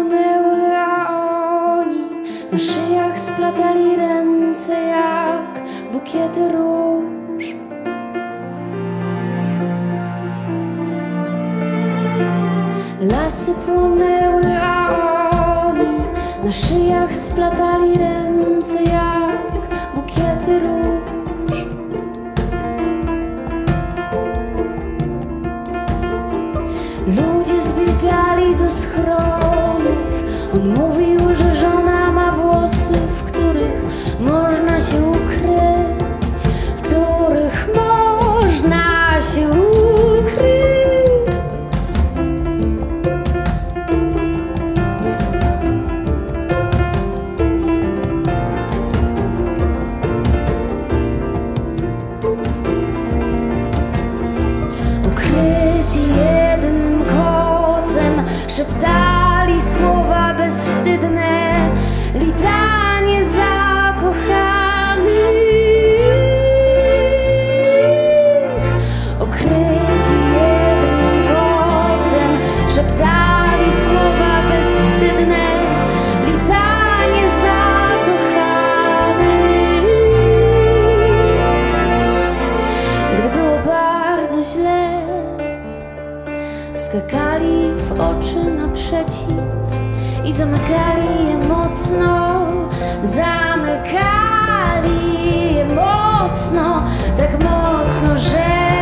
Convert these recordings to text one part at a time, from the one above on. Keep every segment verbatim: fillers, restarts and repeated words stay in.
płonęły, a oni na szyjach splatali ręce jak bukiety róż. Lasy płonęły, a oni na szyjach splatali ręce jak bukiety róż. Ludzie zbiegali do schronów. On mówił, że żona ma włosy, w których można się ukryć, w których można się ukryć. Ukryci jednym kocem szeptali słowa bezwstydne, litanie zakochanych. Ukryci jednym kocem szeptali słowa bezwstydne, litanie zakochanych. Gdy było bardzo źle, skakali w oczy naprzeciw i zamykali je mocno, zamykali je mocno, tak mocno, że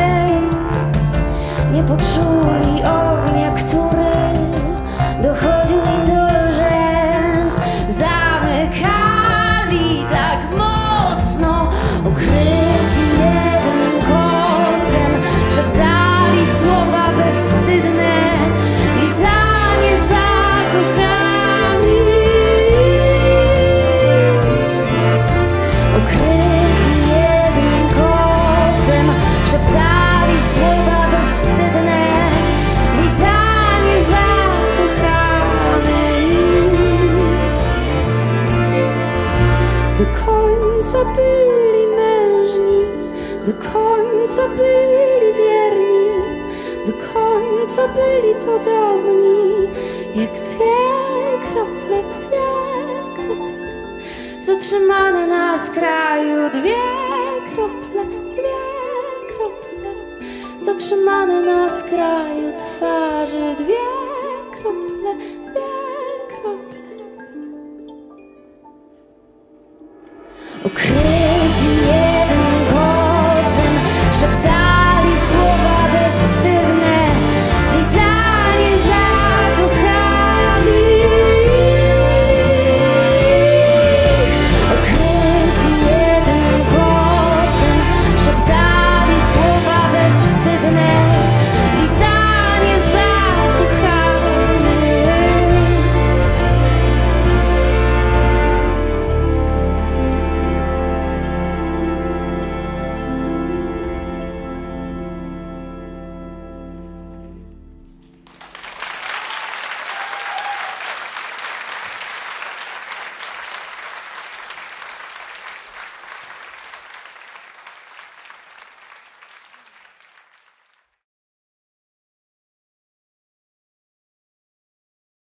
nie poczuli ognia, który dochodził im do rzęs. Zamykali tak mocno, ukryci jednym kocem, szeptali słowa bezwstydne, litanie zakochanych. Ukryci jednym kocem szeptali słowa bezwstydne, litanie zakochanych. Do końca byli mężni, do końca byli wierni, do końca byli podobni, jak dwie krople, dwie krople, zatrzymane na skraju. Dwie krople, dwie krople, zatrzymane na skraju twarzy. Dwie krople, dwie krople. Ukryte